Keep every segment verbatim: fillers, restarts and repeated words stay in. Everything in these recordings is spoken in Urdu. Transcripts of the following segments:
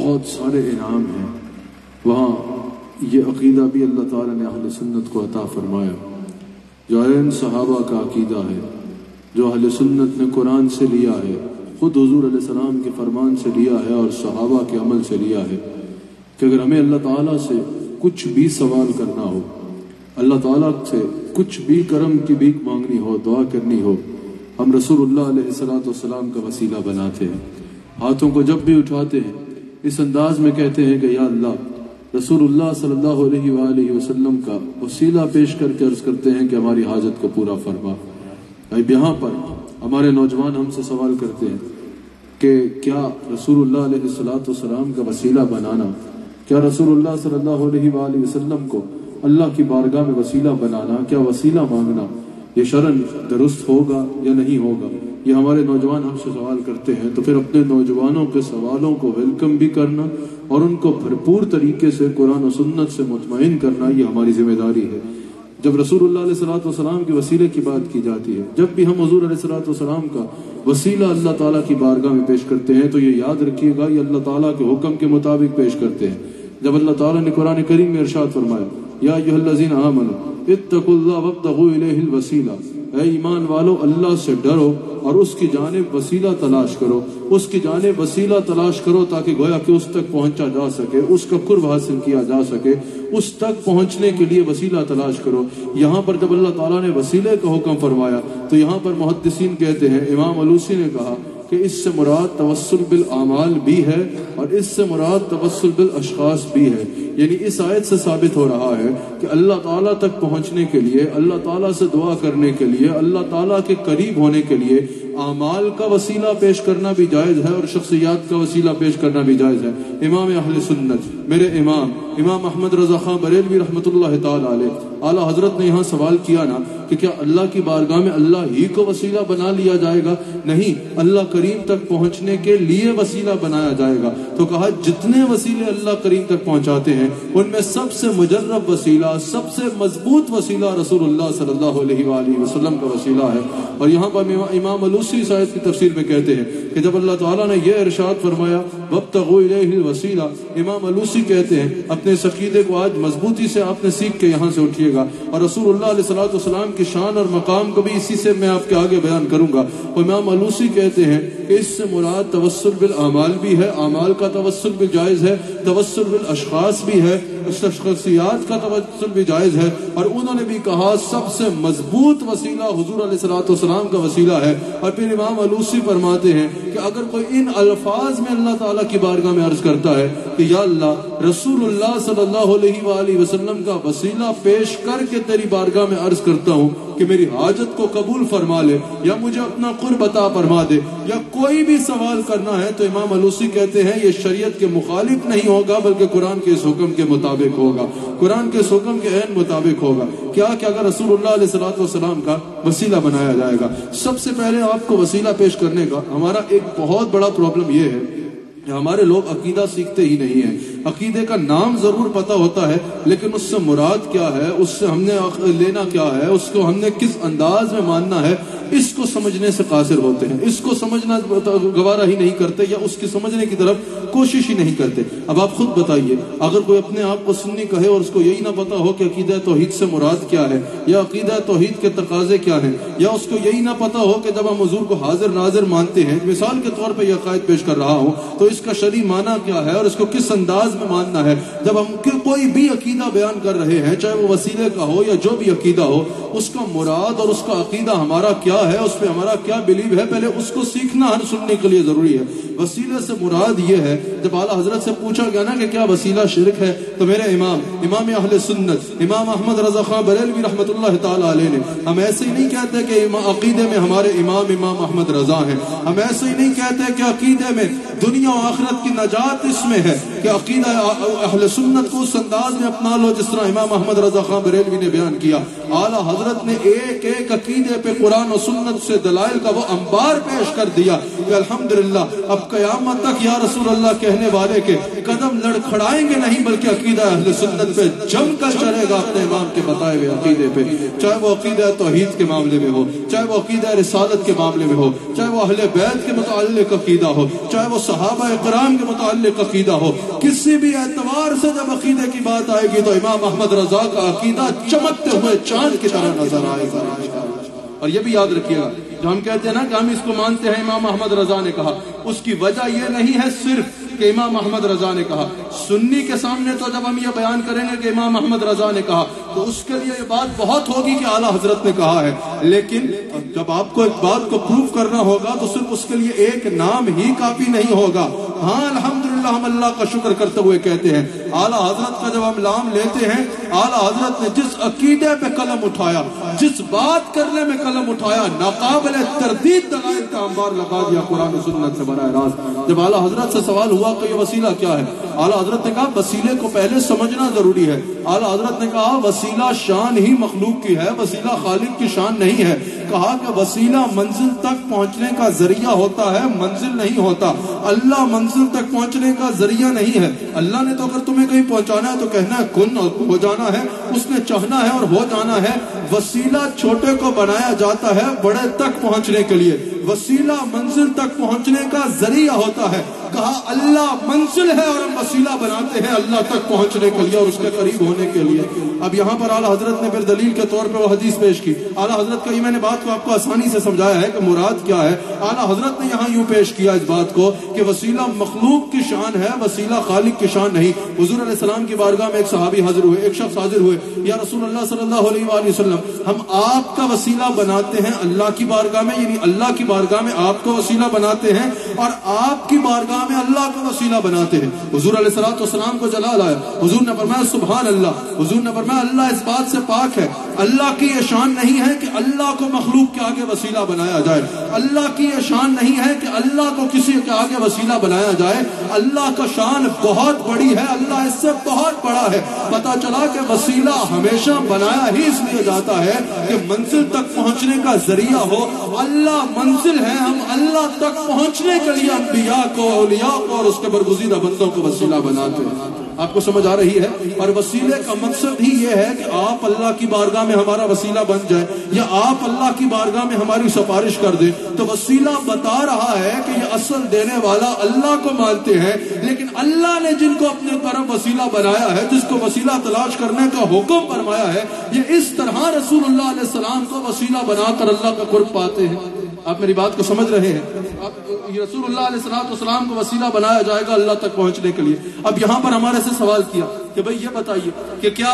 بہت سارے انعام ہیں، وہاں یہ عقیدہ بھی اللہ تعالیٰ نے اہل سنت کو عطا فرمایا، جو ان صحابہ کا عقیدہ ہے، جو اہل سنت نے قرآن سے لیا ہے، خود حضور علیہ السلام کے فرمان سے لیا ہے اور صحابہ کے عمل سے لیا ہے، کہ اگر ہمیں اللہ تعالیٰ سے کچھ بھی سوال کرنا ہو، اللہ تعالیٰ سے کچھ بھی کرم کی بھیک مانگنی ہو، دعا کرنی ہو، ہم رسول اللہ علیہ الصلوۃ والسلام کا وسیلہ بناتے ہیں۔ ہاتھوں کو جب بھی اٹھاتے ہیں اس انداز میں کہتے ہیں کہ یا اللہ، رسول اللہ صلی اللہ علیہ وآلہ وسلم کا وسیلہ پیش کر کے عرض کرتے ہیں کہ ہماری حاجت کو پورا فرما۔ اب یہاں پر ہمارے نوجوان ہم سے سوال کرتے ہیں کہ کیا رسول اللہ علیہ الصلوۃ والسلام کا وسیلہ بنانا، کیا رسول اللہ صلی اللہ علیہ وآلہ وسلم کو اللہ کی بارگاہ میں وسیلہ بنانا، کیا وسیلہ مانگنا یہ شرعاً درست ہوگا یا نہیں ہوگا؟ یہ ہمارے نوجوان ہم سے سوال کرتے ہیں، تو پھر اپنے نوجوانوں کے سوالوں کو ویلکم بھی کرنا اور ان کو بھرپور طریقے سے قرآن و سنت سے مطمئن کرنا یہ ہماری ذمہ داری ہے۔ جب رسول اللہ علیہ الصلوۃ والسلام کے وسیلے کی بات کی جاتی ہے، جب بھی ہم حضور علیہ الصلوۃ والسلام کا وسیلہ اللہ تعالیٰ کی بارگاہ میں پیش کرتے ہیں تو یہ یاد رکھیے گا یہ اللہ تعالیٰ کے حکم کے مطابق پیش کرتے ہیں۔ جب اللہ تعالیٰ نے قرآن کریم میں ارشاد فرمایا یا ایھا الذین آمنوا اتقوا اللہ وابتغوا الیہ الوسیلہ، اے ایمان والو اللہ سے ڈرو اور اس کی جانب وسیلہ تلاش کرو، اس کی جانب وسیلہ تلاش کرو تاکہ گویا کہ اس تک پہنچا جا سکے، اس کا قرب حاصل کیا جا سکے، اس تک پہنچنے کے لیے وسیلہ تلاش کرو۔ یہاں پر جب اللہ تعالیٰ نے وسیلے کا حکم فرمایا تو یہاں پر محدثین کہتے ہیں، امام علوسی نے کہا کہ اس سے مراد توسل بالاعمال بھی ہے اور اس سے مراد توسل بالاشخاص بھی ہے، یعنی اس آیت سے ثابت ہو رہا ہے کہ اللہ تعالیٰ تک پہنچنے کے لیے، اللہ تعالیٰ سے دعا کرنے کے لیے، اللہ تعالیٰ کے قریب ہونے کے لیے اعمال کا وسیلہ پیش کرنا بھی جائز ہے اور شخصیات کا وسیلہ پیش کرنا بھی جائز ہے۔ امام اہل سنت میرے امام امام احمد رضا خان بریلوی رحمۃ اللہ تعالی علیہ، اعلیٰ حضرت نے یہاں سوال کیا نا کہ کیا اللہ کی بارگاہ میں اللہ ہی کو وسیلہ بنا لیا جائے گا؟ نہیں، اللہ کریم تک پہنچنے کے لیے وسیلہ بنایا جائے گا۔ تو کہا جتنے وسیلے اللہ کریم تک پہنچاتے ہیں ان میں سب سے مجرب وسیلہ، سب سے مضبوط وسیلہ رسول اللہ صلی اللہ علیہ وآلہ وسلم کا وسیلہ ہے۔ اور یہاں پر امام علوسی اس آیت کی تفسیر میں کہتے ہیں کہ جب اللہ تعالیٰ نے یہ ارشاد فرمایا وابتغوا الیہ الوسیلہ، امام علوسی کہتے ہیں اپنے اس عقیدے کو آج مضبوطی سے آپ نے سیکھ کے یہاں سے اٹھیے گا، اور رسول اللہ علیہ الصلوۃ والسلام کی شان اور مقام کو بھی اسی سے میں آپ کے آگے بیان کروں گا۔ امام علوسی کہتے ہیں کہ اس سے مراد توسل بالاعمال بھی ہے، اعمال کا توسل بھی جائز ہے، توسل بالاشخاص بھی ہے، شخصیات کا توسل بھی جائز ہے، اور انہوں نے بھی کہا سب سے مضبوط وسیلہ حضور علیہ الصلوۃ والسلام کا وسیلہ ہے۔ اور پھر امام علوسی فرماتے ہیں کہ اگر کوئی ان الفاظ میں اللہ تعالیٰ کی بارگاہ میں عرض کرتا ہے کہ یا اللہ رسول اللہ صلی اللہ علیہ وآلہ وسلم کا وسیلہ پیش کر کے تیری بارگاہ میں عرض کرتا ہوں کہ میری حاجت کو قبول فرما لے یا مجھے اپنا قرب عطا فرما دے، یا کوئی بھی سوال کرنا ہے، تو امام علوسی کہتے ہیں یہ شریعت کے مخالف نہیں ہوگا بلکہ قرآن کے اس حکم کے مطابق ہوگا، قرآن کے اس حکم کے عین مطابق ہوگا۔ کیا کہ اگر رسول اللہ علیہ الصلوۃ والسلام کا وسیلہ بنایا جائے گا، سب سے پہلے آپ کو وسیلہ پیش کرنے کا ہمارا ایک بہت بڑا پرابلم یہ ہے کہ ہمارے لوگ عقیدہ سیکھتے ہی نہیں ہیں۔ عقیدے کا نام ضرور پتہ ہوتا ہے لیکن اس سے مراد کیا ہے، اس سے ہم نے لینا کیا ہے، اس کو ہم نے کس انداز میں ماننا ہے، اس کو سمجھنے سے قاصر ہوتے ہیں، اس کو سمجھنا گوارا ہی نہیں کرتے یا اس کی سمجھنے کی طرف کوشش ہی نہیں کرتے۔ اب آپ خود بتائیے، اگر کوئی اپنے آپ کو سنی کہے اور اس کو یہی نہ پتا ہو کہ عقیدہ توحید سے مراد کیا ہے یا عقیدہ توحید کے تقاضے کیا ہیں، یا اس کو یہی نہ پتا ہو کہ جب ہم حضور کو حاضر ناظر مانتے ہیں، مثال کے طور پہ یہ عقائد پیش کر رہا ہوں، تو اس کا شرعی معنی کیا ہے اور اس کو کس انداز میں ماننا ہے۔ جب ہم کوئی بھی عقیدہ بیان کر رہے ہیں، چاہے وہ وسیلے کا ہو یا جو بھی عقیدہ ہو، اس کا مراد اور اس کا عقیدہ ہمارا کیا ہے، اس پہ ہمارا کیا بلیو ہے، پہلے اس کو سیکھنا ہر سننے کے لیے ضروری ہے۔ وسیلے سے مراد یہ ہے، جب اعلیٰ حضرت سے پوچھا گیا نا کہ کیا وسیلہ شرک ہے، تو میرے امام امام اہل سنت امام احمد رضا خان بریلوی رحمۃ اللہ تعالی علیہ نے، ہم ایسے ہی نہیں کہتے کہ عقیدے میں ہمارے امام امام احمد رضا ہیں، ہم ایسے ہی نہیں کہتے کہ عقیدے میں دنیا و آخرت کی نجات اس میں ہے، کہ عقیدہ اہل سنت کو اس انداز میں اپنا لو جس طرح امام احمد رضا خان بریلوی نے بیان کیا۔ اعلیٰ حضرت نے ایک ایک عقیدے پہ قرآن و سنت سے دلائل کا وہ انبار پیش کر دیا کہ الحمدللہ اب قیامت تک یا رسول اللہ کہنے والے کے قدم لڑکھڑائیں گے نہیں، بلکہ عقیدہ اہل سنت پہ جم کر چلے گا اپنے امام کے بتائے ہوئے عقیدے پہ، چاہے وہ عقیدہ توحید کے معاملے میں ہو، چاہے وہ عقیدہ رسالت کے معاملے میں ہو، چاہے وہ اہل بیت کے متعلق عقیدہ ہو، چاہے وہ صحابہ کرام کے متعلق عقیدہ ہو، کسی بھی اعتبار سے جب عقیدے کی بات آئے گی تو امام احمد رضا کا عقیدہ چمکتے ہوئے چاند کی طرح نظر آئے گا۔ اور یہ بھی یاد رکھیے گا، جو ہم کہتے ہیں نا کہ ہم اس کو مانتے ہیں امام احمد رضا نے کہا، اس کی وجہ یہ نہیں ہے صرف کہ امام احمد رضا نے کہا، سنی کے سامنے تو جب ہم یہ بیان کریں گے کہ امام احمد رضا نے کہا تو اس کے لیے یہ بات بہت ہوگی کہ اعلیٰ حضرت نے کہا ہے، لیکن جب آپ کو ایک بات کو پروف کرنا ہوگا تو صرف اس کے لیے ایک نام ہی کافی نہیں ہوگا۔ ہاں الحمدللہ ہم اللہ کا شکر کرتے ہوئے کہتے ہیں اعلیٰ حضرت کا جب ہم نام لیتے ہیں، اعلیٰ حضرت نے جس عقیدے پہ قلم اٹھایا، جس بات کرنے میں قلم اٹھایا، ناقابل تردید دلائل کا انبار لگا دیا قرآن و سنت سے براہ راست۔ جب اعلیٰ حضرت سے سوال ہوا کہ یہ وسیلہ کیا ہے، اعلیٰ حضرت نے کہا وسیلے کو پہلے سمجھنا ضروری ہے۔ اعلیٰ حضرت نے کہا وسیلہ شان ہی مخلوق کی ہے، وسیلہ خالق کی شان نہیں ہے۔ کہا کہ وسیلہ منزل تک پہنچنے کا ذریعہ ہوتا ہے، منزل نہیں ہوتا۔ اللہ منزل تک پہنچنے کا ذریعہ نہیں ہے۔ اللہ نے تو اگر تمہیں کہیں پہنچانا ہے تو کہنا ہے کن اور ہو جانا ہے، اس نے چاہنا ہے اور ہو جانا ہے۔ وسیلہ چھوٹے کو بنایا جاتا ہے بڑے تک پہنچنے کے لیے، وسیلہ منزل تک پہنچنے کا ذریعہ ہوتا ہے۔ کہا اللہ منزل ہے اور ہم وسیلہ بناتے ہیں اللہ تک پہنچنے کے لیے اور اس کے قریب ہونے کے لیے۔ اب یہاں پر اعلیٰ حضرت نے پھر دلیل کے طور پہ وہ حدیث پیش کی۔ اعلیٰ حضرت کا یہ میں نے بات کو آپ کو آسانی سے سمجھایا ہے کہ مراد کیا ہے۔ اعلیٰ حضرت نے یہاں یوں پیش کیا اس بات کو کہ وسیلہ مخلوق کی شان ہے، وسیلہ خالق کی شان نہیں۔ حضور علیہ السلام کی بارگاہ میں ایک صحابی حاضر ہوئے، ایک شخص حاضر ہوئے، یا رسول اللہ صلی اللہ علیہ وآلہ وسلم ہم آپ کا وسیلہ بناتے ہیں اللہ کی بارگاہ میں، یعنی اللہ کی بارگاہ میں آپ کو وسیلہ بناتے ہیں اور آپ کی بارگاہ میں اللہ کو وسیلہ بناتے ہیں۔ حضور علیہ الصلوۃ والسلام کو جلال آیا، حضور نے فرمایا سبحان اللہ، حضور نے فرمایا اللہ اس بات سے پاک ہے، اللہ کی یہ شان نہیں ہے کہ اللہ کو مخلوق کے آگے وسیلہ بنایا جائے، اللہ کی یہ شان نہیں ہے کہ اللہ کو کسی کے آگے وسیلہ بنایا جائے، اللہ کا شان بہت بڑی ہے، اللہ اس سے بہت بڑا ہے۔ پتا چلا کہ وسیلہ ہمیشہ بنایا ہی اس لیے جاتا ہے کہ منزل تک پہنچنے کا ذریعہ ہو۔ اللہ منزل ہے، ہم اللہ تک پہنچنے کے لیے انبیاء کو، اولیاء کو اور اس کے برگزیدہ بندوں کو وسیلہ بناتے ہیں۔ آپ کو سمجھ آ رہی ہے؟ اور وسیلے کا مقصد ہی یہ ہے کہ آپ اللہ کی بارگاہ میں ہمارا وسیلہ بن جائے یا آپ اللہ کی بارگاہ میں ہماری سفارش کر دیں۔ تو وسیلہ بتا رہا ہے کہ یہ اصل دینے والا اللہ کو مانتے ہیں، لیکن اللہ نے جن کو اپنے طرف وسیلہ بنایا ہے، جس کو وسیلہ تلاش کرنے کا حکم فرمایا ہے، یہ اس طرح رسول اللہ علیہ السلام کو وسیلہ بنا کر اللہ کا قرب پاتے ہیں۔ آپ میری بات کو سمجھ رہے ہیں؟ رسول اللہ علیہ السلام کو وسیلہ بنایا جائے گا اللہ تک پہنچنے کے لیے۔ اب یہاں پر ہمارے سے سوال کیا کہ بھئی یہ بتائیے کہ کیا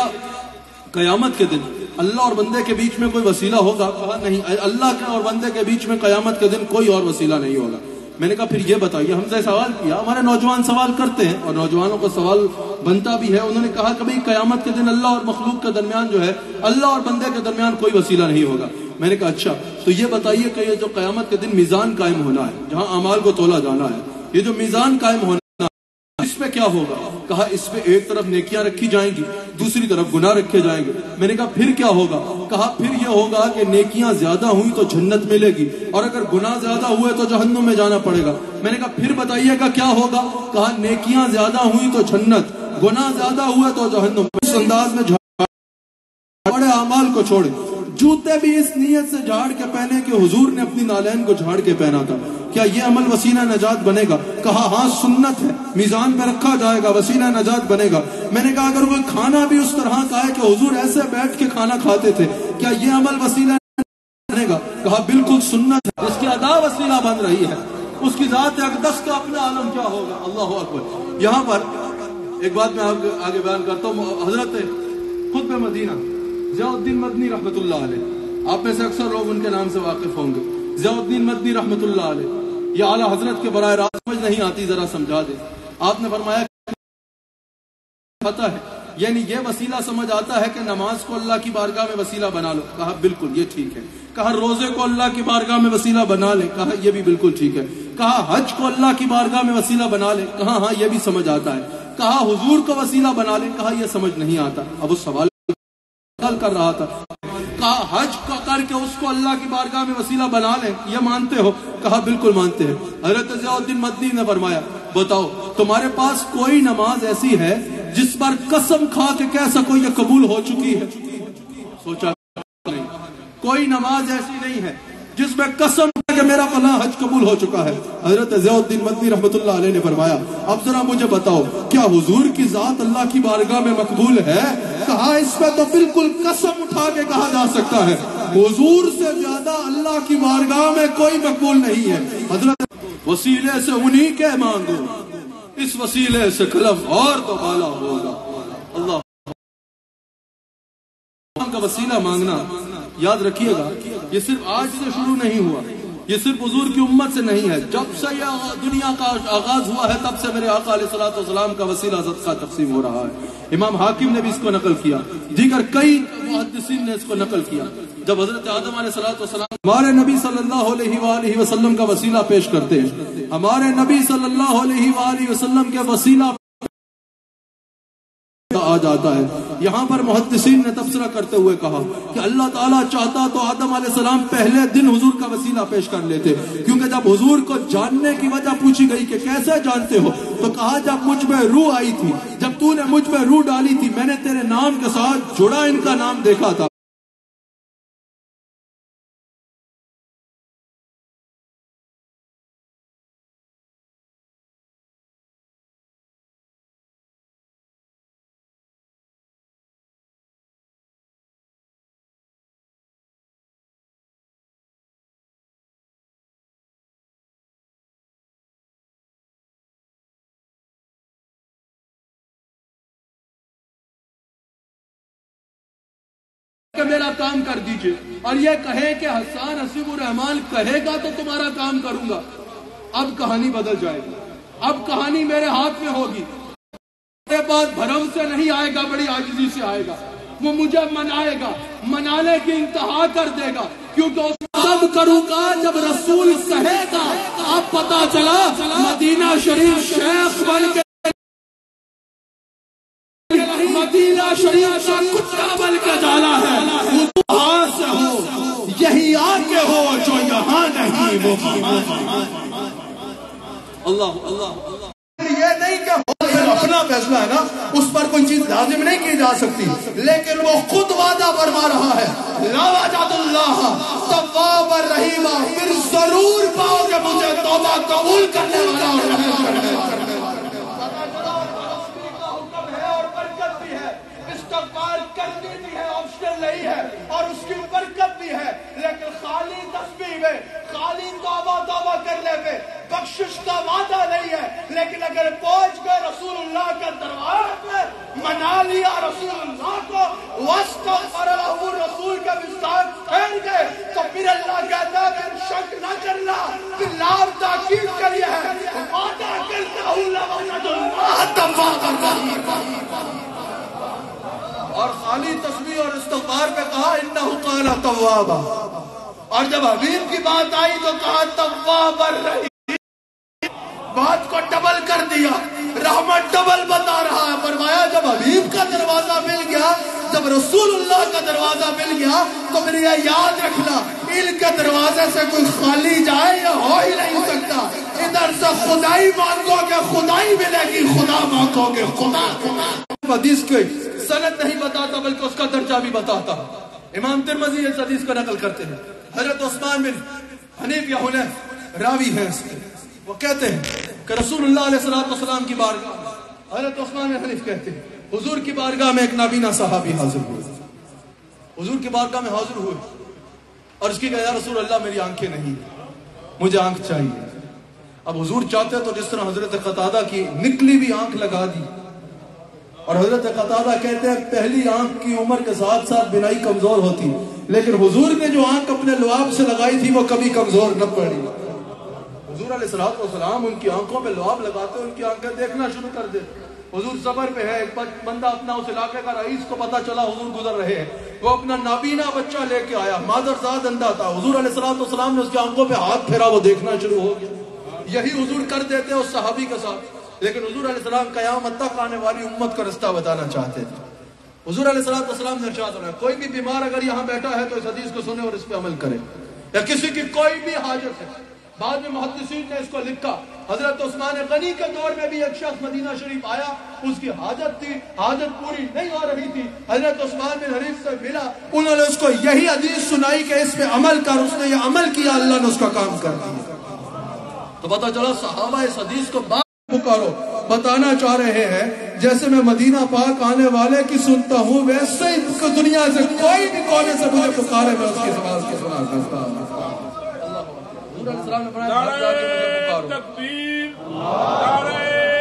قیامت کے دن اللہ اور بندے کے بیچ میں کوئی وسیلہ ہوگا؟ کہا نہیں، اللہ کے اور بندے کے بیچ میں قیامت کے دن کوئی اور وسیلہ نہیں ہوگا۔ میں نے کہا پھر یہ بتائیے، ہم سے سوال کیا، ہمارے نوجوان سوال کرتے ہیں اور نوجوانوں کو سوال بنتا بھی ہے۔ انہوں نے کہا کہ بھئی قیامت کے دن اللہ اور مخلوق کے درمیان جو ہے، اللہ اور بندے کے درمیان کوئی وسیلہ نہیں ہوگا۔ میں نے کہا اچھا تو یہ بتائیے کہ یہ جو قیامت کے دن میزان قائم ہونا ہے، جہاں اعمال کو تولا جانا ہے، یہ جو میزان قائم ہونا ہے اس پہ کیا ہوگا؟ کہا اس پہ ایک طرف نیکیاں رکھی جائیں گی، دوسری طرف گناہ رکھے جائیں گے۔ میں نے کہا پھر کیا ہوگا؟ کہا پھر یہ ہوگا کہ نیکیاں زیادہ ہوئی تو جنت ملے گی اور اگر گناہ زیادہ ہوئے تو جہنم میں جانا پڑے گا۔ میں نے کہا پھر بتائیے گا کیا ہوگا؟ کہا نیکیاں زیادہ ہوئی تو جنت، گناہ زیادہ ہوئے تو جہنم۔ اس انداز میں بڑے اعمال کو چھوڑے، جوتے بھی اس نیت سے جھاڑ کے پہنے کہ حضور نے اپنی نالین کو جھاڑ کے پہنا تھا۔ کیا یہ عمل وسیلہ نجات بنے گا؟ کہا ہاں سنت ہے، میزان پہ رکھا جائے گا، وسیلہ نجات بنے گا۔ میں نے کہا اگر کوئی کھانا بھی اس طرح کا ہے کہ حضور ایسے بیٹھ کے کھانا کھاتے تھے، کیا یہ عمل وسیلہ بنے گا؟ کہا بالکل سنت ہے، اس کی ادا وسیلہ بن رہی ہے، اس کی ذات اقدس کا اپنا عالم کیا ہوگا؟ اللہ اکبر۔ یہاں پر ایک بات میں آپ آگے بیان کرتا ہوں، حضرت خطب مدینہ ضیاء الدین مدنی رحمت اللہ علیہ، آپ میں سے اکثر لوگ ان کے نام سے واقف ہوں گے، ضیاء الدین مدنی رحمت اللہ علیہ۔ یہ اعلیٰ حضرت کے براہ راست سمجھ نہیں آتی، ذرا سمجھا دیں۔ آپ نے فرمایا پتہ ہے، یعنی یہ وسیلہ سمجھ آتا ہے کہ نماز کو اللہ کی بارگاہ میں وسیلہ بنا لو۔ کہا بالکل یہ ٹھیک ہے۔ کہا روزے کو اللہ کی بارگاہ میں وسیلہ بنا لے۔ کہا یہ بھی بالکل ٹھیک ہے۔ کہا حج کو اللہ کی بارگاہ میں وسیلہ بنا لے۔ کہا ہاں یہ بھی سمجھ آتا ہے۔ کہا حضور کو وسیلہ بنا لے۔ کہا یہ سمجھ نہیں آتا۔ اب اس سوال کر رہا تھا، کہا حج کا کر کے اس کو اللہ کی بارگاہ میں وسیلہ بنا لیں، یہ مانتے ہو؟ کہا بالکل مانتے ہیں۔ حضرت ضیاء الدین مدنی نے فرمایا بتاؤ تمہارے پاس کوئی نماز ایسی ہے جس پر قسم کھا کے کہہ سکو یہ قبول ہو چکی ہے؟ سوچا نہیں، کوئی نماز ایسی نہیں ہے جس میں قسم کہ میرا فلاں حج قبول ہو چکا ہے۔ حضرت ضیاء الدین مدنی رحمت اللہ علیہ نے فرمایا اب ذرا مجھے بتاؤ کیا حضور کی ذات اللہ کی بارگاہ میں مقبول ہے؟ کہا اس میں تو بالکل قسم اٹھا کے کہا جا سکتا ہے حضور سے زیادہ اللہ کی بارگاہ میں کوئی مقبول نہیں ہے۔ حضرت وسیلے سے انہی کے مانگو، اس وسیلے سے کلف اور تو بالا ہوگا۔ اللہ کا وسیلہ مانگنا یاد رکھیے گا، یہ صرف آج سے شروع نہیں ہوا، یہ صرف حضور کی امت سے نہیں ہے، جب سے یہ دنیا کا آغاز ہوا ہے تب سے میرے آقا علیہ الصلوۃ والسلام کا وسیلہ صدقہ تقسیم ہو رہا ہے۔ امام حاکم نے بھی اس کو نقل کیا، دیگر کئی محدثین نے اس کو نقل کیا۔ جب حضرت آدم علیہ الصلوۃ والسلام ہمارے نبی صلی اللہ علیہ وآلہ وسلم کا وسیلہ پیش کرتے ہیں، ہمارے نبی صلی اللہ علیہ وآلہ وسلم کے وسیلہ آ جاتا ہے۔ یہاں پر محدثین نے تبصرہ کرتے ہوئے کہا کہ اللہ تعالیٰ چاہتا تو آدم علیہ السلام پہلے دن حضور کا وسیلہ پیش کر لیتے، کیونکہ جب حضور کو جاننے کی وجہ پوچھی گئی کہ کیسے جانتے ہو تو کہا جب مجھ میں روح آئی تھی، جب تو نے مجھ میں روح ڈالی تھی، میں نے تیرے نام کے ساتھ جڑا ان کا نام دیکھا تھا۔ کہ میرا کام کر دیجئے، اور یہ کہے کہ حسان حسیب الرحمان کہے گا تو تمہارا کام کروں گا، اب کہانی بدل جائے گی، اب کہانی میرے ہاتھ میں ہوگی، میرے بعد بھرم سے نہیں آئے گا، بڑی عاجزی سے آئے گا، وہ مجھے منائے گا، منانے کی انتہا کر دے گا، کیونکہ اس تب کروں گا جب رسول کہے گا۔ اب پتا چلا مدینہ شریف شیخ بن کے مدینہ شریف کا کتا بن کے جانا ہے، وہ وہاں سے ہو، یہی آگے ہو، جو یہاں نہیں وہ اللہ اللہ۔ یہ نہیں کہ اپنا فیصلہ ہے نا، اس پر کوئی چیز لازم نہیں کی جا سکتی، لیکن وہ خود وعدہ فرما رہا ہے لا وجد اللہ تواب الرحیم، پھر ضرور پاؤ کہ مجھے توبہ قبول کرنے والا اور رحم کرنے والا۔ کرنی بھی ہے، آپشنل نہیں ہے، اور اس کی برکت بھی ہے، لیکن خالی تسبیح میں، خالی توبہ توبہ کرنے میں بخشش کا وعدہ نہیں ہے، لیکن اگر پہنچ گئے رسول اللہ کا دروازے پر، منا لیا رسول اللہ کو، واستغفر له رسول کا مستحق پھیر گئے، تو پھر اللہ کہتا ہے پھر شک نہ کرنا، پھر لام تاکید کریے ہے، وعدہ کرتا ہوں لوجد اللہ تواب الرحیم، اور خالی تسبیح اور استغفار پہ کہا انہ قال توابا، اور جب حبیب کی بات آئی تو کہا تواب الرحیم، بات کو ڈبل کر دیا، رحمت ڈبل بتا رہا ہے۔ فرمایا جب حبیب کا دروازہ مل گیا، جب رسول اللہ کا دروازہ مل گیا، تو پھر یہ یاد رکھنا ان کے دروازے سے کوئی خالی جائے یا ہو ہی نہیں سکتا، ادھر سے خدائی مانگو گے خدائی ملے گی، خدا مانگو گے خدا۔ حدیث کے سند نہیں بتاتا بلکہ اس کا درجہ بھی بتاتا، امام ترمذی اس حدیث کو نقل کرتے ہیں، حضرت عثمان بن حنیف یا حنیف راوی ہیں اس کے، وہ کہتے ہیں کہ رسول اللہ علیہ السلام کی بارگاہ، حضرت عثمان بن حنیف کہتے ہیں حضور کی بارگاہ میں ایک نابینا صحابی حاضر ہوئے، حضور کی بارگاہ میں حاضر ہوئے اور اس کی کہا یا رسول اللہ میری آنکھیں نہیں، مجھے آنکھ چاہیے۔ اب حضور چاہتے تو جس طرح حضرت قتادہ کی نکلی بھی آنکھ لگا دی، اور حضرت قتادہ کہتے ہیں پہلی آنکھ کی عمر کے ساتھ ساتھ بینائی کمزور ہوتی، لیکن حضور نے جو آنکھ اپنے لعاب سے لگائی تھی وہ کبھی کمزور نہ پڑی۔ حضور علیہ الصلوۃ والسلام ان کی آنکھوں پہ لعاب لگاتے، ان کی آنکھیں دیکھنا شروع کر دیتے۔ حضور سفر پہ ہے، ایک بندہ اپنا اس علاقے کا رئیس کو پتا چلا حضور گزر رہے ہیں، وہ اپنا نابینا بچہ لے کے آیا، مادرزاد اندھا تھا، حضور علیہ الصلوۃ والسلام نے اس کی آنکھوں پہ ہاتھ پھیرا، وہ دیکھنا شروع ہو گیا۔ یہی حضور کر دیتے اس صحابی کے ساتھ، لیکن حضور علیہ السلام قیامت تک آنے والی امت کا رستہ بتانا چاہتے تھے۔ حضور علیہ الصلوۃ والسلام نے ارشاد فرمایا کوئی بھی بیمار اگر یہاں بیٹھا ہے تو اس حدیث کو سنے اور اس پہ عمل کرے، یا کسی کی کوئی بھی حاجت ہے۔ بعد میں محدثین نے اس کو لکھا، حضرت عثمان غنی کے دور میں بھی ایک شخص مدینہ شریف آیا، اس کی حاجت تھی، حاجت پوری نہیں ہو رہی تھی، حضرت عثمان بن حنیف سے ملا، انہوں نے اس کو یہی حدیث سنائی کہ اس پہ عمل کر، اس نے یہ عمل کیا، اللہ نے اس کا کام کر دیا۔ تو پتہ چلا صحابہ اس حدیث کو بات پکارو بتانا چاہ رہے ہیں جیسے میں مدینہ پاک آنے والے کی سنتا ہوں ویسے ہی دنیا سے کوئی بھی کونے سے مجھے پکارے میں اس کی آواز کو سنا کرتا ہوں۔ نعرہ تکبیر، نعرہ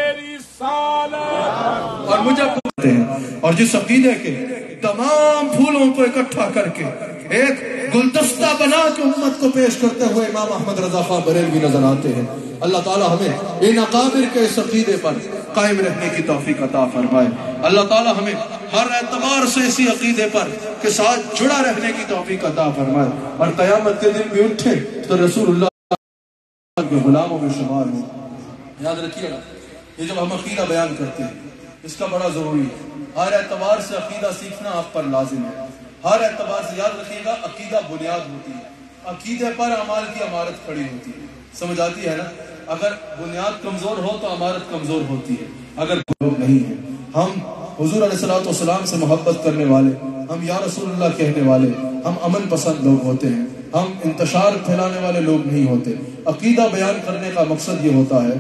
رسالت، اور مجھے پکارتے ہیں، اور جس عقیدے کے تمام پھولوں کو اکٹھا کر کے ایک گلدستہ بنا کے امت کو پیش کرتے ہوئے امام احمد رضا خان بریلوی نظر آتے ہیں۔ اللہ تعالی ہمیں ان اکابر کے اس عقیدے پر قائم رہنے کی توفیق عطا فرمائے۔ اللہ تعالی ہمیں ہر اعتبار سے اسی عقیدے پر کے ساتھ جڑا رہنے کی توفیق عطا فرمائے، اور قیامت کے دن بھی اٹھے تو رسول اللہ کے غلاموں میں شمار ہوں۔ یاد رکھیے گا یہ جب ہم عقیدہ بیان کرتے ہیں اس کا بڑا ضروری ہے، ہر اعتبار سے عقیدہ سیکھنا آپ پر لازم ہے، ہر اعتبار سے۔ یاد رکھیے گا عقیدہ بنیاد ہوتی ہے، عقیدے پر اعمال کی عمارت کھڑی ہوتی ہے، سمجھ آتی ہے نا؟ اگر بنیاد کمزور ہو تو عمارت کمزور ہوتی ہے۔ اگر لوگ نہیں ہیں، ہم حضور علیہ الصلوۃ والسلام سے محبت کرنے والے، ہم یا رسول اللہ کہنے والے، ہم امن پسند لوگ ہوتے ہیں، ہم انتشار پھیلانے والے لوگ نہیں ہوتے۔ عقیدہ بیان کرنے کا مقصد یہ ہوتا ہے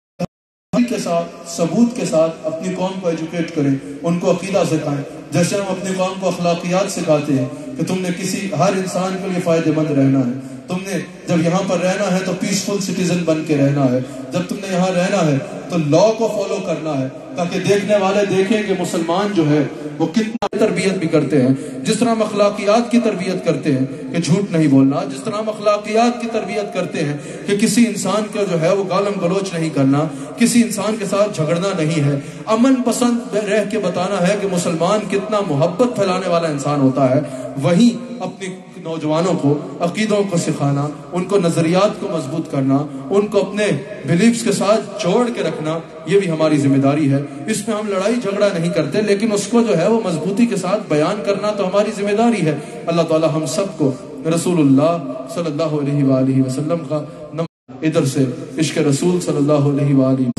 کے ساتھ ثبوت کے ساتھ اپنی قوم کو ایجوکیٹ کریں، ان کو عقیدہ سکھائیں، جیسے ہم اپنی قوم کو اخلاقیات سکھاتے ہیں کہ تم نے کسی ہر انسان کے لیے فائدہ مند رہنا ہے، تم نے جب یہاں پر رہنا ہے تو پیسفل سٹیزن بن کے رہنا ہے، جب تم نے یہاں رہنا ہے تو لا کو فالو کرنا ہے، تاکہ دیکھنے والے دیکھیں کہ مسلمان جو ہے وہ کتنا تربیت بھی کرتے ہیں۔ جس طرح ہم اخلاقیات کی تربیت کرتے ہیں کہ جھوٹ نہیں بولنا، جس طرح ہم اخلاقیات کی تربیت کرتے ہیں کہ کسی انسان کا جو ہے وہ گالم گلوچ نہیں کرنا، کسی انسان کے ساتھ جھگڑنا نہیں ہے، امن پسند رہ کے بتانا ہے کہ مسلمان کتنا محبت پھیلانے والا انسان ہوتا ہے، وہیں اپنی نوجوانوں کو عقیدوں کو سکھانا، ان کو نظریات کو مضبوط کرنا، ان کو اپنے بلیفز کے ساتھ جوڑ کے رکھنا، یہ بھی ہماری ذمہ داری ہے۔ اس میں ہم لڑائی جھگڑا نہیں کرتے، لیکن اس کو جو ہے وہ مضبوطی کے ساتھ بیان کرنا تو ہماری ذمہ داری ہے۔ اللہ تعالی ہم سب کو رسول اللہ صلی اللہ علیہ وآلہ وسلم کا ادھر سے عشق رسول صلی اللہ علیہ وآلہ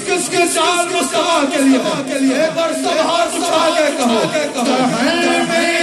کے لیے ایک بار سب ہاتھ اٹھا کے کہو